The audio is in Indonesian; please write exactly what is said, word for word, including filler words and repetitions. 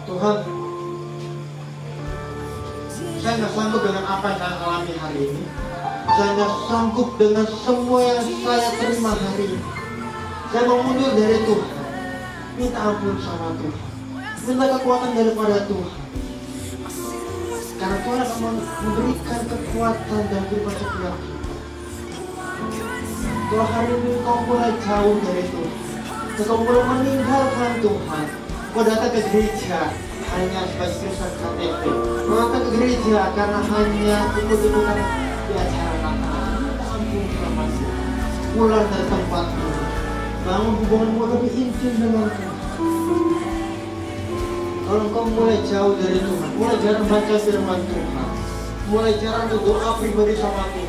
Tuhan, saya nggak sanggup dengan apa yang saya alami hari ini. Saya nggak sanggup dengan semua yang saya terima hari ini. Saya mau mundur dari Tuhan. Minta ampun sama Tuhan. Minta kekuatan daripada Tuhan. Karena Tuhan akan memberikan kekuatan dan firman setiap kita. Kalau hari ini kau mulai jauh dari Tuhan, kau mulai meninggalkan Tuhan, kau datang ke gereja hanya sebagai Kristen K T P, kau datang ke gereja karena hanya ikut-ikutan di acara Natal. Ampun sama Tuhan. Pulang dari tempat ini, bangun hubunganmu lebih intim dengan Tuhan. Kalau engkau mulai jauh dari Tuhan, mulai jarang baca firman Tuhan, mulai jarang berdoa pribadi sama Tuhan,